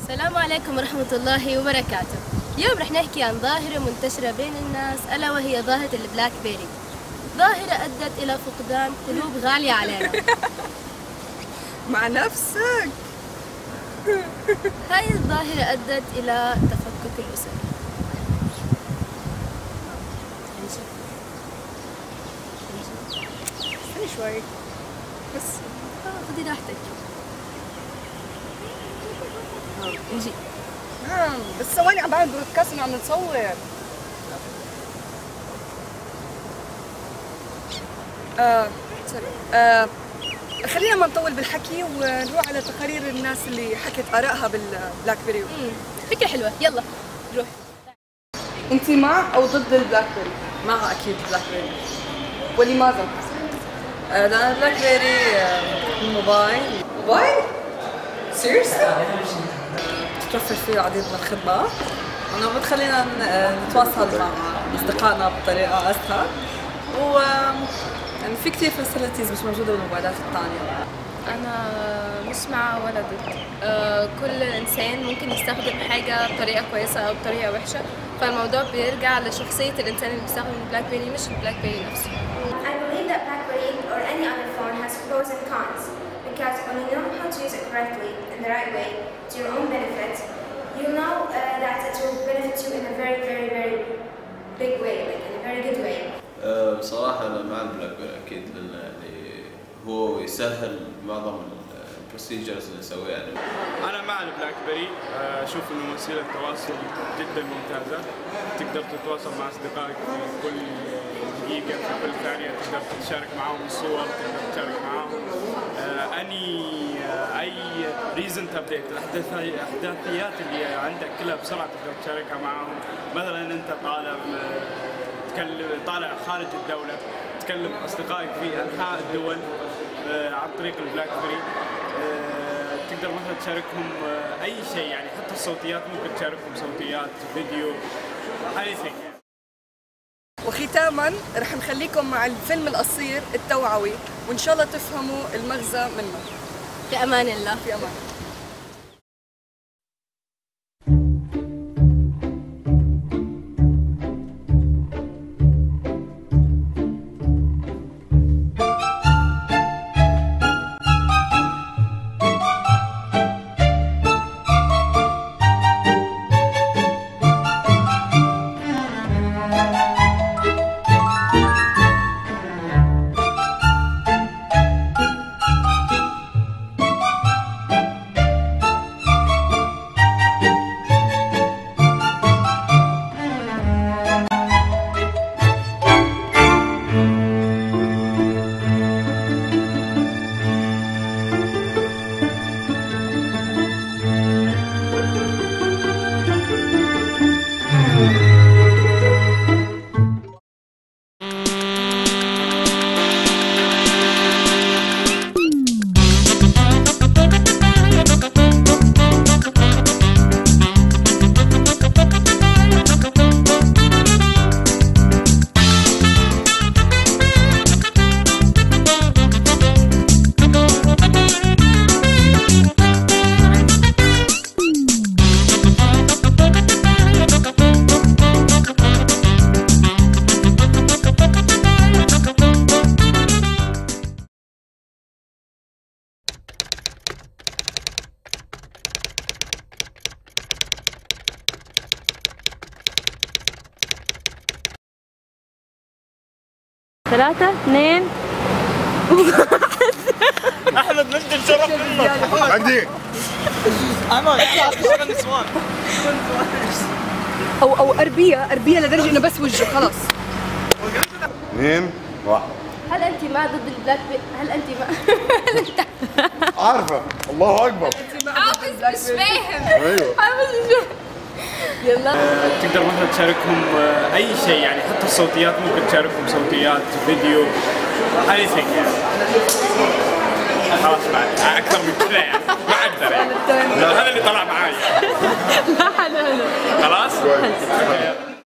السلام عليكم ورحمة الله وبركاته. اليوم رح نحكي عن ظاهرة منتشرة بين الناس ألا وهي ظاهرة البلاك بيري. ظاهرة أدت إلى فقدان قلوب غالية علينا. مع نفسك. هاي الظاهرة أدت إلى تفكك الأسر. استني شوي بس. خذي راحتك. نجي. بس ثواني عم بعمل بودكاست عم نصور. سوري. خلينا ما نطول بالحكي ونروح على تقارير الناس اللي حكت آرائها بالبلاك بيري. فكرة حلوة، يلا نروح. انت مع او ضد البلاك بيري؟ معها اكيد بلاك بيري. ولماذا؟ لأن البلاك بيري موبايل سيريسلي تتوفر فيه العديد من الخدمات وانه بتخلينا نتواصل مع اصدقائنا بطريقه اسهل و يعني في كثير فاسيلتيز مش موجوده بالموبايلات الثانيه. أنا مش مع ولا ضد. كل إنسان ممكن يستخدم حاجة بطريقة كويسة أو بطريقة وحشة، فالموضوع بيرجع لشخصية الإنسان اللي بيستخدم البلاك بيري مش البلاك بيري نفسه. I believe that BlackBerry or any other phone has pros and cons because when you know how to use it correctly in the right way to your own benefit, you know that it will benefit you in a very big way, like in a very good way. بصراحة أنا مع البلاك بيري أكيد لأن يعني هو يسهل معظم البروسيجرز اللي نسويها يعني. أنا مع البلاك بيري، أشوف إنه وسيلة تواصل جدا ممتازة، تقدر تتواصل مع أصدقائك في كل دقيقة في كل ثانية، تقدر تشارك معاهم الصور، تقدر تشارك معاهم أي ريزن تبديت، الأحداثيات اللي عندك كلها بسرعة تقدر تشاركها معاهم. مثلا أنت طالع خارج الدولة تكلم أصدقائك في أنحاء الدول عن طريق البلاك بيري، تقدر مثلا تشاركهم أي شيء، يعني حتى الصوتيات ممكن تشاركهم صوتيات فيديو anything. وختاما رح نخليكم مع الفيلم القصير التوعوي وإن شاء الله تفهموا المغزى منه. في أمان الله. في أمان. ثلاثة، اثنين، أحمد مجد الشرف منك. عندي او اربيه لدرجه انه بس وجهه خلاص. 2 1. هل أنت مع ضد البلاك بيري؟ هل أنت مع؟ عارفة الله أكبر. حافظ مش فاهم. أيوه. حافظ مش فاهم. يلا. تقدر مثلا تشاركهم أي شيء، يعني حتى الصوتيات ممكن تشاركهم صوتيات فيديو anything يعني. خلاص بعد أكثر من كذا يعني ما أقدر يعني. هذا اللي طلع معاي. لا حلو. خلاص؟